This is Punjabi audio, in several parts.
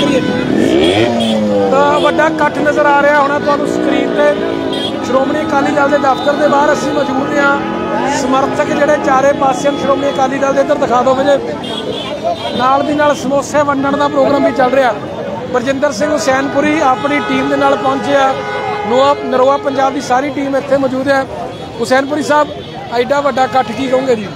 करिए तो वड्डा इकट्ठ नज़र आ रहा होना तुहानूं स्क्रीन पर। श्रोमणी अकाली दल के दफ्तर के बाहर असीं मौजूद हाँ। समर्थक जिहड़े चारे पासे श्रोमणी अकाली दल के इधर दिखा दो मुझे, नाल दी नाल समोसे वंडण का प्रोग्राम भी चल रहा। बरजिंदर सिंह हुसैनपुरी अपनी टीम के नाल पहुंचे आ। नरोआ पंजाब की सारी टीम इत्थे मौजूद है। हुसैनपुरी साहब एडा वड्डा इकट्ठ की कहोगे जी?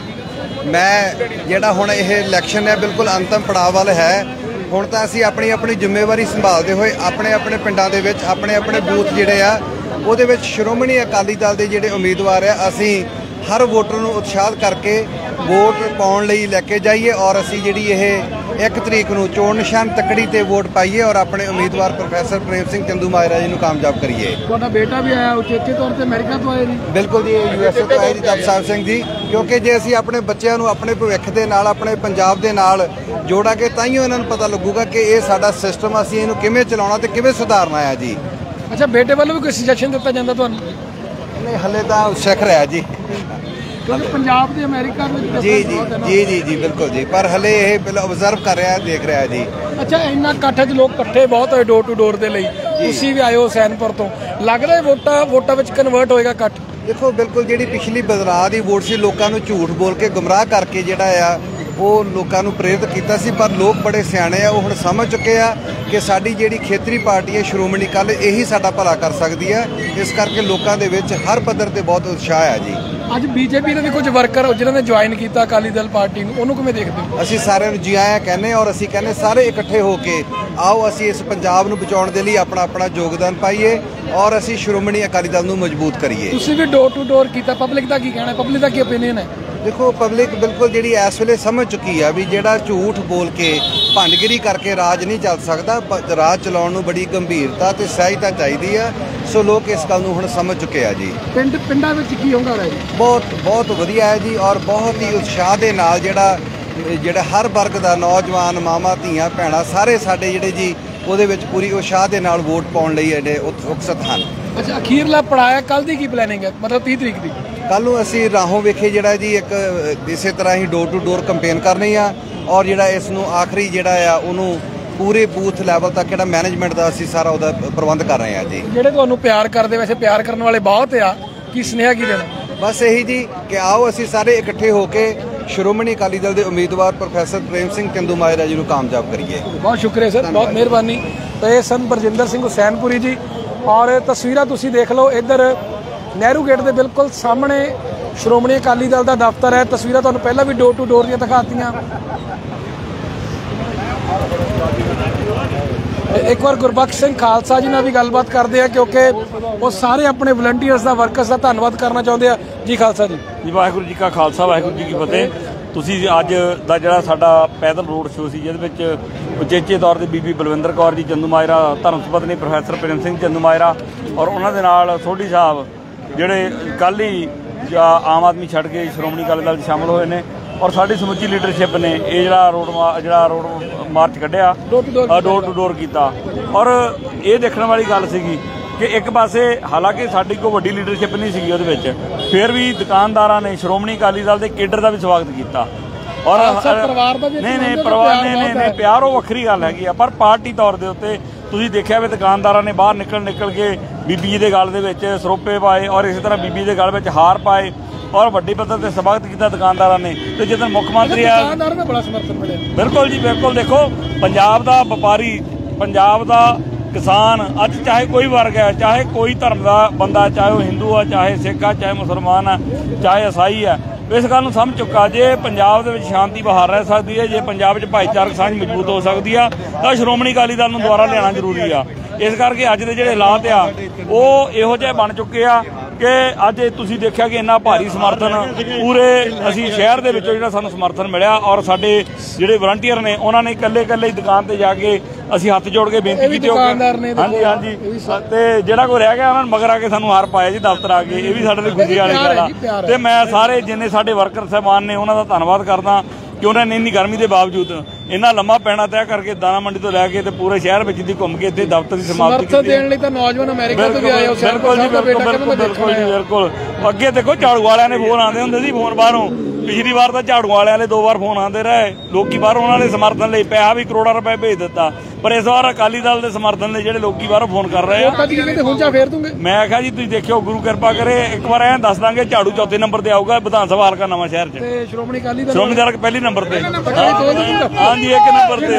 मैं जिहड़ा हुण इह इलैक्शन है बिल्कुल अंतिम पड़ाव वाल है। हुण तां असीं अपनी अपनी जिम्मेवारी संभालते हुए अपने अपने पिंडां दे विच अपने अपने बूथ जिहड़े आ उहदे विच श्रोमणी अकाली दल दे जिहड़े उम्मीदवार आ असीं हर वोटर नूं उत्साहित करके वोट पाउण लई लैके जाइए और असीं जिहड़ी इह 1 तरीक नूं चोण निशान तकड़ी ते वोट पाइए और अपने उम्मीदवार प्रोफैसर प्रेम सिंह चंदूमाजरा जी नूं कामयाब करिए। तुहाडा बेटा भी आया उचेचे तौर ते अमेरिका तो आया जी? बिल्कुल जी, USA तो आया जी जपसाहिब सिंह जी। क्योंकि जे असीं अपने बच्चों नूं अपने भविख दे नाल अपने पंजाब दे नाल जोड़ांगे ताइयों इन्हां नूं पता लगूगा कि ये साडा सिस्टम असीं इहनूं किवें चलाउणा ते किवें सुधारना है जी। अच्छा, बेटे वालों भी कोई सजैशन दिता जांदा तुहानूं? नहीं, हले तां सिख रहा जी। क्योंकि पंजाब दे अमेरिका में जी जी जी जी जी बिल्कुल जी, पर हले ये ऑब्जर्व कर रहा है, देख रहा है जी। अच्छा, इन्ना इकट्ठ च लोग इकट्ठे बहुत होए डोर टू डोर दे लई, तुसीं भी आए हो हुसैनपुर तो, लगदा है वोटां विच कन्वर्ट होएगा इकट्ठ? देखो बिल्कुल जिहड़ी पिछली बदलाव की वोट सी लोगों को झूठ बोल के गुमराह करके जिहड़ा आ वो लोगों को प्रेरित किया सी, पर लोग बड़े सियाणे आ, वो हुण समझ चुके हैं कि साडी जिहड़ी खेतरी पार्टी है श्रोमणी अकाली यही साडा भला कर सकती है। इस करके लोगों के विच हर पद्धर ते बहुत उत्साह है जी। अज बीजेपी के भी कुछ वर्कर जिन्होंने ज्वाइन किया अकाली दल पार्टी उन्होंने किवें देखदे हो? असीं सारिआं नूं जी आया कहने और असीं कहने सारे इकट्ठे होके आओ असीं इस पंजाब नूं बचाउण दे लई अपना अपना योगदान पाइए और असीं श्रोमणी अकाली दल नूं मजबूत करिए। तुसीं भी डोर टू डोर किया, पब्लिक का की कहना है, पब्लिक का की ओपीनियन है? देखो बिल्कुल बिल्कुल जिहड़ी इस वेले समझ चुकी है भी जिहड़ा झूठ बोल के भंडगिरी करके राज नहीं चल सकता, राज चलाउण नूं बड़ी गंभीरता ते सहजता चाहिदी है। सो लोग इस गल नूं हुण समझ चुके हैं जी। पिंडां विच की होंदा है जी? बहुत बहुत वधिया है जी और बहुत ही उत्साह दे नाल जिहड़ा हर वर्ग दा नौजवान मामा धीआं भैणां सारे साडे जिहड़े जी ਉਹਦੇ ਵਿੱਚ पूरी उत्साह ਦੇ ਨਾਲ वोट पाउण ਲਈ ਜਿਹੜੇ ਉਤਸੁਕ ਹਨ। अच्छा, अखीरला पड़ाया कल दी की प्लानिंग है, मतलब 30 तरीक दी? ਕੱਲ ਨੂੰ ਅਸੀਂ ਰਾਹੋਂ ਵੇਖੇ ਜਿਹੜਾ ਜੀ ਇੱਕ ਇਸੇ ਤਰ੍ਹਾਂ ਹੀ ਡੋਰ ਟੂ ਡੋਰ ਕੰਪੇਨ ਕਰਨੀ ਆ ਔਰ ਜਿਹੜਾ ਇਸ ਨੂੰ ਆਖਰੀ ਜਿਹੜਾ ਆ ਉਹਨੂੰ ਪੂਰੇ ਬੂਥ ਲੈਵਲ ਤੱਕ ਜਿਹੜਾ ਮੈਨੇਜਮੈਂਟ ਦਾ ਅਸੀਂ ਸਾਰਾ ਉਹਦਾ ਪ੍ਰਬੰਧ ਕਰ ਰਹੇ ਆ ਜੀ। ਜਿਹੜੇ ਤੁਹਾਨੂੰ ਪਿਆਰ ਕਰਦੇ, ਵੈਸੇ ਪਿਆਰ ਕਰਨ ਵਾਲੇ ਬਹੁਤ ਆ, ਕੀ ਸੁਨੇਹਾ ਕੀ ਦੇਣਾ? ਬਸ ਇਹੀ ਜੀ ਕਿ ਆਓ ਅਸੀਂ ਸਾਰੇ ਇਕੱਠੇ ਹੋ ਕੇ श्रोमणी अकाली दल के उम्मीदवार प्रोफैसर प्रेम सिंह चंदूमाजरा जी को कामयाब करिए। बहुत शुक्रिया सर, बहुत मेहरबानी। तो ये सन बरजिंदर सिंह हुसैनपुरी जी और तस्वीरां तुसीं देख लो, इधर नेहरू गेट के बिल्कुल सामने श्रोमणी अकाली दल का दफ्तर है। तस्वीरां तुहानूं पहलां भी डोर टू डोर दियां दिखातियां। एक बार गुरबख्श सिंह खालसा जी नाल भी गलबात करते हैं क्योंकि वो सारे अपने वलंटीयर्स का वर्कर्स का धन्नवाद करना चाहते हैं जी। खालसा जी जी, वाहिगुरू जी का खालसा वाहिगुरू जी की फतेह। ਤੁਸੀਂ ਅੱਜ ਦਾ ਜਿਹੜਾ ਸਾਡਾ ਪੈਦਲ ਰੋਡ ਸ਼ੋਅ ਸੀ ਜਿਹਦੇ ਵਿੱਚ ਉਚੇਚੇ ਤੌਰ ਤੇ ਬੀਬੀ ਬਲਵਿੰਦਰ ਕੌਰ ਜੀ ਚੰਦੂਮਾਜਰਾ, ਧਰਮ ਸੁਪਤਨੀ ਪ੍ਰੋਫੈਸਰ ਪ੍ਰੇਮ ਸਿੰਘ ਚੰਦੂਮਾਜਰਾ ਔਰ ਉਹਨਾਂ ਦੇ ਨਾਲ ਸੋਢੀ ਸਾਹਿਬ ਜਿਹੜੇ ਕੱਲ੍ਹ ਹੀ ਆਮ ਆਦਮੀ ਛੱਡ ਕੇ ਸ਼੍ਰੋਮਣੀ ਅਕਾਲੀ ਦਲ 'ਚ ਸ਼ਾਮਲ ਹੋਏ ਨੇ ਔਰ ਸਾਡੀ ਸਮੁੱਚੀ ਲੀਡਰਸ਼ਿਪ ਨੇ ਇਹ ਜਿਹੜਾ ਰੋਡ ਮਾਰਚ ਕੱਢਿਆ, ਡੋਰ ਟੂ ਡੋਰ ਕੀਤਾ। ਔਰ ਇਹ ਦੇਖਣ ਵਾਲੀ ਗੱਲ ਸੀਗੀ कि एक पासे हालांकि साडी कोई वड्डी लीडरशिप नहीं सी उहदे विच, फिर भी दुकानदारां ने श्रोमणी अकाली दल के केडर का भी स्वागत किया और नहीं प्यार वो वक्री गल हैगी, पर पार्टी तौर के उत्ते तुसीं देखिया भी दुकानदारां ने बाहर निकल के बीबी जी के गल दे विच सरोपे पाए और इस तरह बीबी के गल में हार पाए और वड्डी पद्धर से स्वागत किया दुकानदारां ने। तो जिस दिन मुख्य मंत्री बिल्कुल जी बिल्कुल, देखो पंजाब का व्यापारी, पंजाब का किसान, अज चाहे कोई वर्ग है, चाहे कोई धर्म का बंदा, चाहे वह हिंदू है, चाहे सिख है, चाहे मुसलमान है, चाहे ईसाई है, इस गल समझ चुका जे पंजाब दे विच शांति बहार रह सकती है, जे पंजाब च भाईचारक सांझ मजबूत हो सकती है तो श्रोमणी अकाली दल नूं दुबारा लियाना जरूरी आ। इस करके अज दे जिहड़े हालात आ वो इहो जिहे बन चुके आ कि अज तुसीं देखिया कि इन्ना भारी समर्थन पूरे असीं शहर दे विचों जिहड़ा सानूं समर्थन मिलिया और साडे जिहड़े वलंटीयर ने उन्होंने इकल्ले इकल्ले दुकान ते जाके असीं हत्थ जोड़ के बेनती की। हाँ जी हाँ जी, ते जिहड़ा कोई रह गया उन्होंने मगर आके सानूं हार पाया जी दफ्तर आके, ये भी साडे लई खुशी वाली गल आ। ते मैं सारे जिन्ने साडे वर्कर साहबान ने उन्हां दा धन्नवाद करदा कि उन्होंने इन्नी गर्मी के बावजूद इन्ना लंबा पैना तय करके दाना मंडी तो लैके ते पूरे शहर में जी घूम के इत्थे दफ्तर की समाप्ति की। बिल्कुल जी बिल्कुल बिल्कुल बिल्कुल। अगे देखो झाड़ू वालियां ने फोन आते होंदे सी फोन बाहरों ਪਿਛਲੀ ਵਾਰ ਤਾਂ ਝਾੜੂ ਵਾਲਿਆਂ ਦੇ 2 ਵਾਰ ਫੋਨ ਆਉਂਦੇ ਰਹੇ, ਲੋਕੀ ਬਾਹਰੋਂ ਉਹਨਾਂ ਦੇ ਸਮਰਥਨ ਲਈ ਪੈਸਾ ਵੀ ਕਰੋੜਾਂ ਰੁਪਏ ਭੇਜ ਦਿੱਤਾ, ਪਰ ਇਸ ਵਾਰ ਅਕਾਲੀ ਦਲ ਦੇ ਸਮਰਥਨ ਲਈ ਜਿਹੜੇ ਲੋਕੀ ਬਾਹਰੋਂ ਫੋਨ ਕਰ ਰਹੇ ਆ। ਮੈਂ ਕਿਹਾ ਜੀ ਤੁਸੀਂ ਦੇਖਿਓ, ਗੁਰੂ ਕਿਰਪਾ ਕਰੇ, ਇੱਕ ਵਾਰ ਐਂ ਦੱਸ ਦਾਂਗੇ ਝਾੜੂ ਚੌਥੇ ਨੰਬਰ ਤੇ ਆਊਗਾ ਵਿਧਾਨ ਸਭਾ ਹਲਕਾ ਨਵਾਂ ਸ਼ਹਿਰ ਚ, ਤੇ ਸ਼੍ਰੋਮਣੀ ਅਕਾਲੀ ਦਲ ਪਹਿਲੇ ਨੰਬਰ ਤੇ। ਹਾਂਜੀ 1 ਨੰਬਰ ਤੇ।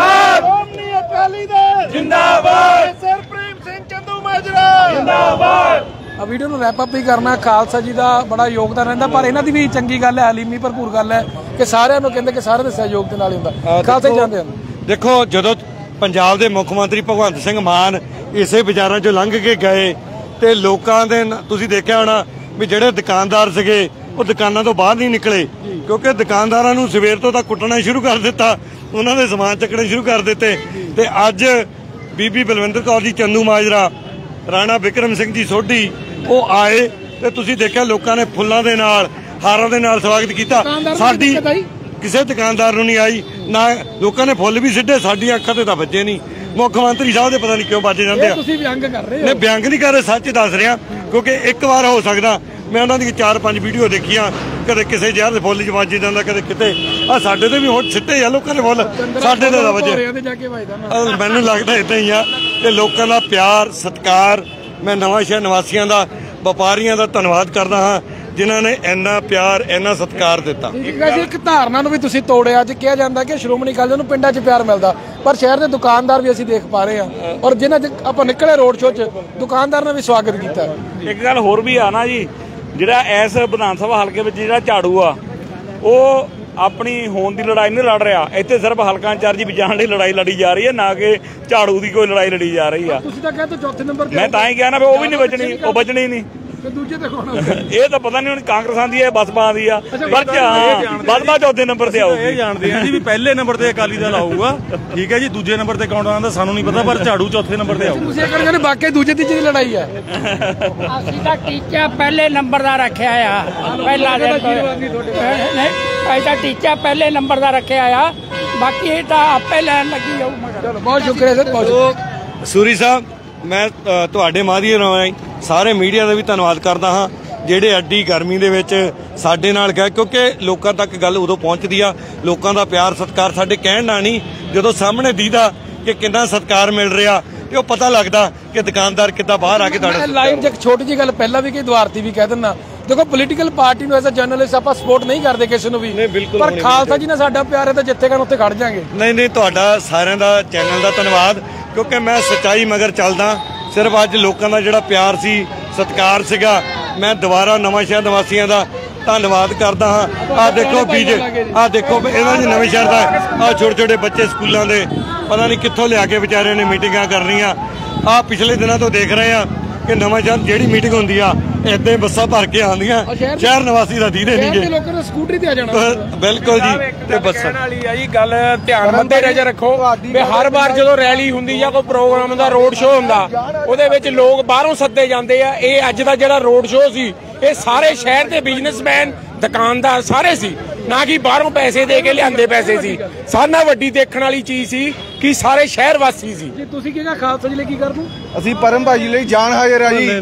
ਜਿੰਦਾਬਾਦ ਸਰਪ੍ਰੀਮ ਸਿੰਘ ਚੰਦੂਮਾਜਰਾ ਜਿੰਦਾਬਾਦ। ਆ ਵੀਡੀਓ ਨੂੰ ਰੈਪ ਅਪ ਹੀ ਕਰਨਾ। ਖਾਲਸਾ ਜੀ ਦਾ ਬੜਾ ਯੋਗਦਾਨ ਰਹਿੰਦਾ, ਪਰ ਇਹਨਾਂ ਦੀ ਵੀ ਚੰਗੀ ਗੱਲ ਹੈ, ਹਲੀਮੀ ਭਰਪੂਰ ਗੱਲ ਹੈ ਕਿ ਸਾਰਿਆਂ ਨੂੰ ਕਹਿੰਦੇ ਕਿ ਸਾਰੇ ਦੇ ਸਹਿਯੋਗ ਦੇ ਨਾਲ ਹੀ ਹੁੰਦਾ। ਖਾਲਸਾ ਹੀ ਜਾਂਦੇ ਹਨ। ਦੇਖੋ, ਜਦੋਂ ਪੰਜਾਬ ਦੇ ਮੁੱਖ ਮੰਤਰੀ ਭਗਵੰਤ ਸਿੰਘ ਮਾਨ ਇਸੇ ਬਾਜ਼ਾਰਾਂ 'ਚੋਂ ਲੰਘ ਕੇ ਗਏ ਤੇ ਲੋਕਾਂ ਦੇ ਤੁਸੀਂ ਦੇਖਿਆ ਹੋਣਾ ਵੀ ਜਿਹੜੇ ਦੁਕਾਨਦਾਰ ਸੀਗੇ ਉਹ ਦੁਕਾਨਾਂ ਤੋਂ ਬਾਹਰ ਨਹੀਂ ਨਿਕਲੇ, ਕਿਉਂਕਿ ਦੁਕਾਨਦਾਰਾਂ ਨੂੰ ਸਵੇਰ ਤੋਂ ਤਾਂ ਕੁੱਟਣਾ ਸ਼ੁਰੂ ਕਰ ਦਿੱਤਾ, ਉਹਨਾਂ ਦੇ ਸਮਾਨ ਚੱਕਣੇ ਸ਼ੁਰੂ ਕਰ ਦਿੱਤੇ। ਤੇ ਅੱਜ ਬੀਬੀ ਬਲਵਿੰਦਰ ਕੌਰ ਜੀ ਚੰਦੂਮਾਜਰਾ, ਰਾਣਾ ਬਿਕਰਮ ਸਿੰਘ ਜੀ ਸੋਢੀ ਉਹ ਆਏ ਤੇ ਤੁਸੀਂ ਦੇਖਿਆ ਲੋਕਾਂ ਨੇ ਫੁੱਲਾਂ ਦੇ ਨਾਲ, ਹਾਰਾਂ ਦੇ ਨਾਲ ਸਵਾਗਤ ਕੀਤਾ। ਸਾਡੀ ਕਿਸੇ ਦੁਕਾਨਦਾਰ ਨੂੰ ਨਹੀਂ ਆਈ, ਨਾ ਲੋਕਾਂ ਨੇ ਫੁੱਲ ਵੀ ਸਿੱਧੇ, ਸਾਡੀਆਂ ਅੱਖਾਂ ਤੇ ਤਾਂ ਵੱਜੇ ਨਹੀਂ। ਮੁੱਖ ਮੰਤਰੀ ਸਾਹਿਬ ਦੇ ਪਤਾ ਨਹੀਂ ਕਿਉਂ ਵੱਜ ਜਾਂਦੇ ਆ। ਤੁਸੀਂ ਵਿਅੰਗ ਕਰ ਰਹੇ ਹੋ? ਨਹੀਂ, ਵਿਅੰਗ ਨਹੀਂ ਕਰ ਰਹੇ, ਸੱਚ ਦੱਸ ਰਿਹਾ, ਕਿਉਂਕਿ ਇੱਕ ਵਾਰ ਹੋ ਸਕਦਾ ਮੈਂ ਉਹਨਾਂ ਦੀ 4-5 ਵੀਡੀਓ ਦੇਖੀਆਂ, ਕਦੇ ਕਿਸੇ ਜ਼ਹਿਰ ਦੇ ਫੁੱਲ 'ਚ ਵੱਜ ਜਾਂਦਾ, ਕਦੇ ਕਿਤੇ। ਆ ਸਾਡੇ ਤੇ ਵੀ ਹੁਣ ਸਿੱਟੇ ਆ ਲੋਕਾਂ ਦੇ ਫੁੱਲ, ਸਾਡੇ ਤੇ ਤਾਂ ਵੱਜੇ। ਮੈਨੂੰ ਲੱਗਦਾ ਏਦਾਂ ਹੀ ਆ ਕਿ ਲੋਕਾਂ ਦਾ ਪਿਆਰ ਸਤਿਕਾਰ। ਮੈਂ ਨਵਾਂ ਸ਼ਹਿਰ ਨਿਵਾਸੀਆਂ ਦਾ, ਵਪਾਰੀਆਂ ਦਾ ਧੰਨਵਾਦ ਕਰਦਾ ਹਾਂ ਜਿਨ੍ਹਾਂ ਨੇ ਇੰਨਾ ਪਿਆਰ, ਇੰਨਾ ਸਤਿਕਾਰ ਦਿੱਤਾ। ਇੱਕ ਧਾਰਨਾ ਨੂੰ ਵੀ ਤੁਸੀਂ ਤੋੜਿਆ। ਅੱਜ ਕਿਹਾ ਜਾਂਦਾ ਕਿ ਸ਼੍ਰੋਮਣੀ ਅਕਾਲੀ ਦਲ ਨੂੰ ਪਿੰਡਾਂ 'ਚ ਪਿਆਰ ਮਿਲਦਾ, ਪਰ ਸ਼ਹਿਰ ਦੇ ਦੁਕਾਨਦਾਰ ਵੀ ਅਸੀਂ ਦੇਖ ਪਾ ਰਹੇ ਹਾਂ, ਔਰ ਜਿਨ੍ਹਾਂ 'ਚ ਆਪਾਂ ਨਿਕਲੇ ਰੋਡ ਸ਼ੋਅ 'ਚ ਦੁਕਾਨਦਾਰ ਨੇ ਵੀ ਸਵਾਗਤ ਕੀਤਾ। ਇੱਕ ਗੱਲ ਹੋਰ ਵੀ ਆ ਨਾ ਜੀ, ਜਿਹੜਾ ਇਸ ਵਿਧਾਨ ਸਭਾ ਹਲਕੇ ਵਿੱਚ ਜਿਹੜਾ ਝਾੜੂ ਆ ਉਹ ਆਪਣੀ ਹੋਣ ਦੀ ਲੜਾਈ ਨਹੀਂ ਲੜ ਰਿਹਾ, ਇੱਥੇ ਸਿਰਫ ਹਲਕਾ ਇੰਚਾਰਜੀ ਬਚਾਉਣ ਦੀ ਲੜਾਈ ਲੜੀ ਜਾ ਰਹੀ ਹੈ, ਨਾ ਕਿ ਝਾੜੂ ਦੀ ਕੋਈ ਲੜਾਈ ਲੜੀ ਜਾ ਰਹੀ ਆ। ਤੁਸੀਂ ਤਾਂ ਕਹਿੰਦੇ ਚੌਥੇ ਨੰਬਰ ਤੇ। ਮੈਂ ਤਾਂ ਹੀ ਕਿਹਾ ਨਾ ਵੀ ਉਹ ਵੀ ਨਹੀਂ ਬਚਣੀ, ਉਹ ਬਚਣੀ ਨਹੀਂ। ਦੂਜੇ ਤੇ ਕੌਣ? ਇਹ ਤਾਂ ਪਤਾ ਨਹੀਂ ਹੁਣ ਕਾਂਗਰਸਾਂ ਦੀ ਹੈ, ਬਸਪਾ ਦੀ ਆ, ਪਰ ਬਸਪਾ ਚੌਥੇ ਨੰਬਰ ਤੇ ਆਊਗੀ। ਇਹ ਜਾਣਦੇ ਆ ਜੀ ਵੀ ਪਹਿਲੇ ਨੰਬਰ ਤੇ ਅਕਾਲੀ ਦਲ ਆਊਗਾ, ਠੀਕ ਹੈ ਜੀ। ਦੂਜੇ ਨੰਬਰ ਤੇ ਕੌਣ ਆਉਂਦਾ ਸਾਨੂੰ ਨਹੀਂ ਪਤਾ, ਪਰ ਝਾੜੂ ਚੌਥੇ ਨੰਬਰ ਤੇ ਆਊਗਾ। ਤੁਸੀਂ ਇਹ ਕਹਿੰਦੇ ਬਾਕੀ ਦੂਜੇ ਤੀਜੇ ਦੀ ਲੜਾਈ ਹੈ। ਅਸੀਂ ਤਾਂ ਟੀਚਾ ਪਹਿਲੇ ਨੰਬਰ ਦਾ ਰੱਖਿਆ ਆ, ਪਹਿਲਾ ਐਸਾ ਟੀਚਾ ਪਹਿਲੇ ਨੰਬਰ ਦਾ ਰੱਖਿਆ ਆ, ਬਾਕੀ ਇਹ ਤਾਂ ਆਪੇ ਲੈਣ ਲੱਗੀ ਜਾਊ। ਚਲੋ ਬਹੁਤ ਸ਼ੁਕਰੀਆ ਸਰ, ਬਹੁਤ। ਸੂਰੀ ਸਾਹਿਬ, ਮੈਂ ਤੁਹਾਡੇ ਮਾਧਿਅਮ ਰਾਹੀਂ ਸਾਰੇ ਮੀਡੀਆ ਦਾ ਵੀ ਧੰਨਵਾਦ ਕਰਦਾ ਹਾਂ, ਜਿਹੜੇ ਐਡੀ ਗਰਮੀ ਦੇ ਵਿੱਚ ਸਾਡੇ ਨਾਲ ਗਏ, ਕਿਉਂਕਿ ਲੋਕਾਂ ਤੱਕ ਗੱਲ ਉਦੋਂ ਪਹੁੰਚਦੀ ਆ, ਲੋਕਾਂ ਦਾ ਪਿਆਰ ਸਤਿਕਾਰ ਸਾਡੇ ਕਹਿਣ ਨਾਲ ਨਹੀਂ, ਜਦੋਂ ਸਾਹਮਣੇ ਦੀਦਾ ਕਿ ਕਿੰਨਾ ਸਤਿਕਾਰ ਮਿਲ ਰਿਹਾ ਤੇ ਉਹ ਪਤਾ ਲੱਗਦਾ ਕਿ ਦੁਕਾਨਦਾਰ ਕਿੱਦਾਂ ਬਾਹਰ ਆ ਕੇ ਤੁਹਾਡੇ ਲਾਈਵ 'ਚ ਇੱਕ ਛੋਟੀ ਜਿਹੀ ਗੱਲ ਪਹਿਲਾਂ ਵੀ ਕਿ ਦੁਆਰਤੀ ਵੀ ਕਹਿ ਦਿੰਦਾ, ਦੇਖੋ ਪੋਲੀਟੀਕਲ ਪਾਰਟੀ ਨੂੰ ਐਜ਼ ਅ ਜਰਨਲਿਸਟ ਆਪਾਂ ਸਪੋਰਟ ਨਹੀਂ ਕਰਦੇ ਕਿਸੇ ਨੂੰ ਵੀ, ਪਰ ਖਾਲਸਾ ਜੀ ਨੇ ਸਾਡਾ ਪਿਆਰ ਹੈ ਤਾਂ ਜਿੱਥੇ ਕਰਨ ਉੱਥੇ ਖੜ ਜਾਾਂਗੇ। ਨਹੀਂ, ਤੁਹਾਡਾ ਸਾਰਿਆਂ ਦਾ ਚੈਨਲ ਦਾ ਧੰਨਵਾਦ, ਕਿਉਂਕਿ ਮੈਂ ਸੱਚਾਈ ਮਗਰ ਚੱਲਦਾ। ਸਿਰਫ ਅੱਜ ਲੋਕਾਂ ਦਾ ਜਿਹੜਾ ਪਿਆਰ ਸੀ, ਸਤਿਕਾਰ ਸੀਗਾ, ਮੈਂ ਦੁਬਾਰਾ ਨਵਾਂ ਸ਼ਹਿਰ ਨਿਵਾਸੀਆਂ ਦਾ ਧੰਨਵਾਦ ਕਰਦਾ ਹਾਂ। ਆਹ ਦੇਖੋ ਆਹ ਦੇਖੋ ਇਹਨਾਂ ਦੀ ਨਵੇਂ ਸ਼ਹਿਰ ਦਾ, ਆਹ ਛੋਟੇ ਛੋਟੇ ਬੱਚੇ ਸਕੂਲਾਂ ਦੇ ਪਤਾ ਨਹੀਂ ਕਿੱਥੋਂ ਲਿਆ ਕੇ ਵਿਚਾਰਿਆਂ ਨੇ ਮੀਟਿੰਗਾਂ ਕਰ ਰਹੀਆਂ। ਆਹ ਪਿਛਲੇ ਦਿਨਾਂ ਤੋਂ ਦੇਖ ਰਹੇ ਆ ਕਿ ਨਵਾਂ ਸ਼ਹਿਰ ਜਿਹੜੀ ਮੀਟਿੰਗ ਹੁੰਦੀ ਆ ਏਦਾਂ ਹੀ ਬੱਸਾਂ ਭਰ ਕੇ ਆਉਂਦੀਆਂ, ਸ਼ਹਿਰ ਨਿਵਾਸੀ ਦਾ ਦੀਦੇ ਨਹੀਂਗੇ, ਲੋਕਾਂ ਨੇ ਸਕੂਟਰੀ ਤੇ ਆ ਜਾਣਾ। ਬਿਲਕੁਲ ਜੀ, ਤੇ ਬੱਸਾਂ ਵਾਲੀ ਆ ਜੀ ਗੱਲ ਧਿਆਨ ਮੱਦੇ ਨਜ਼ਰ ਰੱਖੋ ਵੀ ਹਰ ਵਾਰ ਜਦੋਂ ਰੈਲੀ ਹੁੰਦੀ ਜਾਂ ਕੋਈ ਪ੍ਰੋਗਰਾਮ ਹੁੰਦਾ, ਰੋਡ ਸ਼ੋਅ ਹੁੰਦਾ, ਉਹਦੇ ਵਿੱਚ ਲੋਕ ਬਾਹਰੋਂ ਸੱਦੇ ਜਾਂਦੇ ਆ। ਇਹ ਅੱਜ ਦਾ ਜਿਹੜਾ ਰੋਡ ਸ਼ੋਅ ਸੀ, ਇਹ ਸਾਰੇ ਸ਼ਹਿਰ ਦੇ ਬਿਜ਼ਨਸਮੈਨ, ਦੁਕਾਨਦਾਰ ਸਾਰੇ ਸੀ, ਨਾ ਕਿ ਬਾਹਰੋਂ ਪੈਸੇ ਦੇ ਕੇ ਲਿਆਂਦੇ ਪੈਸੇ ਸੀ। ਸਾਰਿਆਂ ਨਾਲੋਂ ਵੱਡੀ ਦੇਖਣ ਵਾਲੀ ਚੀਜ਼ ਸੀ ਕਿ ਸਾਰੇ ਸ਼ਹਿਰ ਵਾਸੀ ਸੀ। ਜੀ ਤੁਸੀਂ ਕਿਹੜਾ ਖਾਲਸਾ ਜੀ ਲਈ ਕੀ ਕਰ ਦੂੰ? ਅਸੀਂ ਪਰਮ ਭਾਜੀ ਲਈ ਜਾਨ ਹਾਜ਼ਰ ਆ ਜੀ।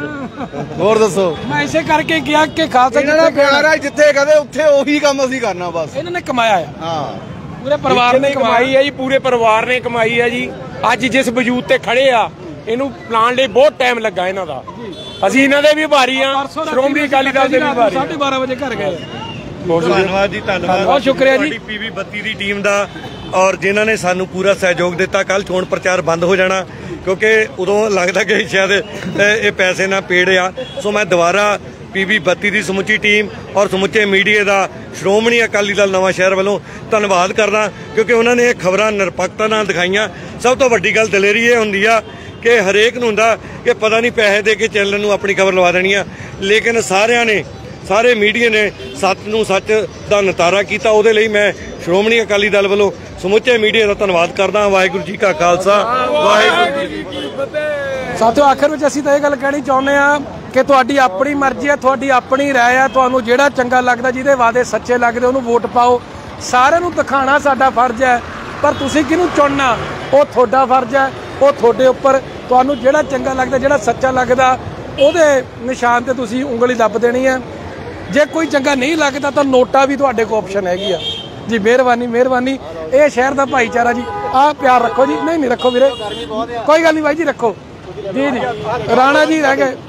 ਹੋਰ ਦੱਸੋ? ਮੈਂ ਇਸੇ ਕਰਕੇ ਕਿਹਾ ਕਿ ਖਾਲਸਾ ਇਹਨਾਂ ਦਾ ਪਿਆਰ ਹੈ, ਜਿੱਥੇ ਕਹਦੇ ਉੱਥੇ ਉਹੀ ਕੰਮ ਅਸੀਂ ਕਰਨਾ ਬਸ। ਇਹਨਾਂ ਨੇ ਕਮਾਇਆ ਆ, ਹਾਂ, ਪੂਰੇ ਪਰਿਵਾਰ ਨੇ ਕਮਾਈ ਹੈ ਜੀ, ਪੂਰੇ ਪਰਿਵਾਰ ਨੇ ਕਮਾਈ ਹੈ ਜੀ। ਅੱਜ ਜਿਸ ਵਜੂਦ ਤੇ ਖੜੇ ਆ, ਇਹਨੂੰ ਪਲਾਨ ਲਈ ਬਹੁਤ ਟਾਈਮ ਲੱਗਾ ਇਹਨਾਂ ਦਾ। ਅਸੀਂ ਇਹਨਾਂ ਦੇ ਵੀ ਭਾਰੀ ਆ, ਸ਼੍ਰੋਮਣੀ ਅਕਾਲੀ ਦਲ ਦੇ ਵੀ ਭਾਰੀ। 12:30 ਵਜੇ ਘਰ ਗਏ। ਧੰਨਵਾਦ ਜੀ, ਧੰਨਵਾਦ, ਬਹੁਤ ਸ਼ੁਕਰੀਆ ਜੀ PB 32 ਦੀ ਟੀਮ ਦਾ, ਔਰ ਜਿਨ੍ਹਾਂ ਨੇ ਸਾਨੂੰ ਪੂਰਾ ਸਹਿਯੋਗ ਦਿੱਤਾ। ਕੱਲ ਚੋਣ ਪ੍ਰਚਾਰ ਬੰਦ ਹੋ ਜਾਣਾ ਕਿਉਂਕਿ ਉਦੋਂ ਲੱਗਦਾ ਕਿ ਸ਼ਾਇਦ ਇਹ ਪੈਸੇ ਨਾਲ ਪੇੜ ਆ। ਸੋ ਮੈਂ ਦੁਬਾਰਾ PB 32 ਦੀ ਸਮੁੱਚੀ ਟੀਮ ਔਰ ਸਮੁੱਚੇ ਮੀਡੀਆ ਦਾ ਸ਼੍ਰੋਮਣੀ ਅਕਾਲੀ ਦਲ ਨਵਾਂ ਸ਼ਹਿਰ ਵੱਲੋਂ ਧੰਨਵਾਦ ਕਰਦਾ, ਕਿਉਂਕਿ ਉਹਨਾਂ ਨੇ ਇਹ ਖਬਰਾਂ ਨਿਰਪੱਖਤਾ ਨਾਲ ਦਿਖਾਈਆਂ। ਸਭ ਤੋਂ ਵੱਡੀ ਗੱਲ ਦਲੇਰੀ ਇਹ ਹੁੰਦੀ ਆ ਕਿ ਹਰੇਕ ਨੂੰ ਹੁੰਦਾ ਕਿ ਪਤਾ ਨਹੀਂ ਪੈਸੇ ਦੇ ਕੇ ਚੈਨਲ ਨੂੰ ਆਪਣੀ ਖਬਰ ਲਵਾ ਦੇਣੀ ਆ, ਲੇਕਿਨ ਸਾਰਿਆਂ ਨੇ, ਸਾਰੇ ਮੀਡੀਆ ਨੇ ਸੱਚ ਨੂੰ ਸੱਚ ਦਾ ਨਿਤਾਰਾ ਕੀਤਾ। ਉਹਦੇ ਲਈ ਮੈਂ ਸ਼੍ਰੋਮਣੀ ਅਕਾਲੀ ਦਲ ਵੱਲੋਂ ਸਮੁੱਚੇ ਮੀਡੀਆ ਦਾ ਧੰਨਵਾਦ ਕਰਦਾ। ਵਾਹਿਗੁਰੂ ਜੀ ਕਾ ਖਾਲਸਾ, ਵਾਹਿਗੁਰੂ ਜੀ ਕੀ ਫਤਿਹ। ਸਾਥੀਓ, ਆਖਰ ਵਿੱਚ ਅਸੀਂ ਤਾਂ ਇਹ ਗੱਲ ਕਹਿਣੀ ਚਾਹੁੰਦੇ ਆ ਕਿ ਤੁਹਾਡੀ ਆਪਣੀ ਮਰਜ਼ੀ ਹੈ, ਤੁਹਾਡੀ ਆਪਣੀ ਰਾਏ ਹੈ। ਤੁਹਾਨੂੰ ਜਿਹੜਾ ਚੰਗਾ ਲੱਗਦਾ, ਜਿਹਦੇ ਵਾਅਦੇ ਸੱਚੇ ਲੱਗਦੇ, ਉਹਨੂੰ ਵੋਟ ਪਾਓ। ਸਾਰਿਆਂ ਨੂੰ ਦਿਖਾਉਣਾ ਸਾਡਾ ਫਰਜ਼ ਹੈ, ਪਰ ਤੁਸੀਂ ਕਿਹਨੂੰ ਚੁਣਨਾ ਉਹ ਤੁਹਾਡਾ ਫਰਜ਼ ਹੈ, ਉਹ ਤੁਹਾਡੇ ਉੱਪਰ। ਤੁਹਾਨੂੰ ਜਿਹੜਾ ਚੰਗਾ ਲੱਗਦਾ, ਜਿਹੜਾ ਸੱਚਾ ਲੱਗਦਾ, ਉਹਦੇ ਨਿਸ਼ਾਨ ਤੇ ਤੁਸੀਂ ਉਂਗਲੀ ਦੱਬ ਦੇਣੀ ਹੈ। ਜੇ ਕੋਈ ਚੰਗਾ ਨਹੀਂ ਲੱਗਦਾ ਤਾਂ ਨੋਟਾ ਵੀ ਤੁਹਾਡੇ ਕੋਲ ਆਪਸ਼ਨ ਹੈਗੀ ਆ ਜੀ। ਮਿਹਰਬਾਨੀ ਮਿਹਰਬਾਨੀ। ਇਹ ਸ਼ਹਿਰ ਦਾ ਭਾਈਚਾਰਾ ਜੀ, ਆਹ ਪਿਆਰ ਰੱਖੋ ਜੀ। ਨਹੀਂ ਰੱਖੋ ਵੀਰੇ, ਕੋਈ ਗੱਲ ਨਹੀਂ ਬਾਈ ਜੀ, ਰੱਖੋ ਜੀ। ਜੀ ਰਾਣਾ ਜੀ ਰਹਿ ਗਏ।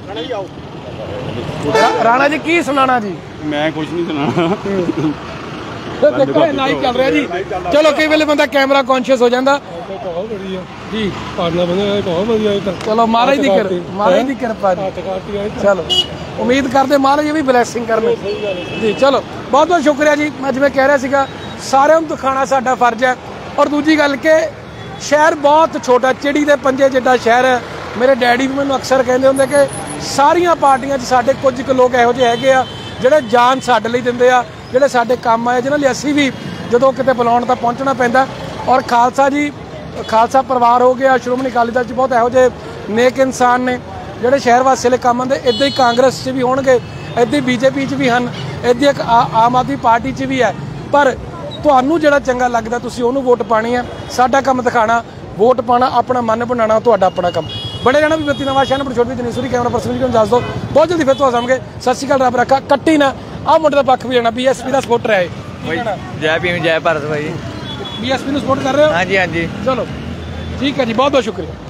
ਰਾਣਾ ਜੀ ਕੀ ਸੁਣਾਣਾ ਜੀ? ਮੈਂ ਕੁਝ ਨਹੀਂ ਸੁਣਾਣਾ। ਦੇਖੋ ਲਾਈਵ ਚੱਲ ਰਿਹਾ ਜੀ। ਚਲੋ ਕਈ ਵੇਲੇ ਬੰਦਾ ਕੈਮਰਾ ਕੌਨਸ਼ੀਅਸ ਹੋ ਜਾਂਦਾ ਜੀ। ਚਲੋ ਮਹਾਰਾਜ ਦੀ ਕਿਰਪਾ ਜੀ। ਚਲੋ ਉਮੀਦ ਕਰਦੇ ਮਹਾਰਾਜ ਵੀ ਬਲੈਸਿੰਗ ਕਰਨ ਜੀ। ਚਲੋ ਬਹੁਤ ਬਹੁਤ ਸ਼ੁਕਰੀਆ ਜੀ। ਮੈਂ ਜਿਵੇਂ ਕਹਿ ਰਿਹਾ ਸੀਗਾ, ਸਾਰਿਆਂ ਨੂੰ ਦਿਖਾਉਣਾ ਸਾਡਾ ਫਰਜ਼ ਹੈ। ਔਰ ਦੂਜੀ ਗੱਲ ਕਿ ਸ਼ਹਿਰ ਬਹੁਤ ਛੋਟਾ, ਚਿੜੀ ਦੇ ਪੰਜੇ ਜਿੱਡਾ ਸ਼ਹਿਰ ਹੈ। ਮੇਰੇ ਡੈਡੀ ਵੀ ਮੈਨੂੰ ਅਕਸਰ ਕਹਿੰਦੇ ਹੁੰਦੇ ਕਿ ਸਾਰੀਆਂ ਪਾਰਟੀਆਂ 'ਚ ਸਾਡੇ ਕੁਝ ਕੁ ਲੋਕ ਇਹੋ ਜਿਹੇ ਹੈਗੇ ਆ ਜਿਹੜੇ ਜਾਨ ਸਾਡੇ ਲਈ ਦਿੰਦੇ ਆ, ਜਿਹੜੇ ਸਾਡੇ ਕੰਮ ਆਏ, ਜਿਹਨਾਂ ਲਈ ਅਸੀਂ ਵੀ ਜਦੋਂ ਕਿਤੇ ਬੁਲਾਉਣ ਤਾਂ ਪਹੁੰਚਣਾ ਪੈਂਦਾ। ਔਰ ਖਾਲਸਾ ਜੀ, ਖਾਲਸਾ ਪਰਿਵਾਰ ਹੋ ਗਿਆ, ਸ਼੍ਰੋਮਣੀ ਅਕਾਲੀ ਦਲ 'ਚ ਬਹੁਤ ਇਹੋ ਜਿਹੇ ਨੇਕ ਇਨਸਾਨ ਨੇ ਜਿਹੜੇ ਸ਼ਹਿਰ ਵਾਸੀਆਂ ਲਈ ਕੰਮ ਆਉਂਦੇ। ਇੱਦਾਂ ਹੀ ਕਾਂਗਰਸ 'ਚ ਵੀ ਹੋਣਗੇ, ਇੱਦਾਂ ਹੀ ਬੀਜੇਪੀ 'ਚ ਵੀ ਹਨ, ਇੱਦਾਂ ਇੱਕ ਆਮ ਆਦਮੀ ਪਾਰਟੀ 'ਚ ਵੀ ਹੈ। ਪਰ ਤੁਹਾਨੂੰ ਜਿਹੜਾ ਚੰਗਾ ਲੱਗਦਾ ਤੁਸੀਂ ਉਹਨੂੰ ਵੋਟ ਪਾਣੀ ਹੈ। ਸਾਡਾ ਕੰਮ ਦਿਖਾਣਾ, ਵੋਟ ਪਾਣਾ, ਆਪਣਾ ਮਨ ਬਣਾਉਣਾ ਤੁਹਾਡਾ ਆਪਣਾ ਕੰਮ। ਬੜੇ ਜਾਣਾ ਵੀ ਬੱਤੀ ਨਵਾਂ ਸ਼ਹਿਰ ਨੰਬਰ ਛੋਟੀ ਜਨੀਸੂਰੀ ਕੈਮਰਾ ਪਰਸਨ ਜੀ ਨੂੰ ਦੱਸ ਦਿਓ। ਬਹੁਤ ਜਲਦੀ ਫਿਰ ਤੋਂ ਆਸਾਂਗੇ। ਸਤਿ ਸ਼੍ਰੀ ਅਕਾਲ, ਰੱਬ ਰੱਖਾ। ਕੱਟੀ ਨਾ ਆਹ ਮੁੰਡੇ ਦਾ ਪੱਖ ਵੀ ਲੈਣਾ। ਬੀਐਸਪੀ ਦਾ ਸਪੋਰਟਰ ਹੈ ਜੈ ਭੀਮ ਜੈ ਭਾਰਤ ਭਾਈ। ਬੀਐਸਪੀ ਨੂੰ ਸਪੋਰਟ ਕਰ ਰਹੇ ਹੋ? ਹਾਂਜੀ ਹਾਂਜੀ। ਚਲੋ ਠੀਕ ਹੈ ਜੀ, ਬਹੁਤ ਬਹੁਤ ਸ਼ੁਕਰੀਆ।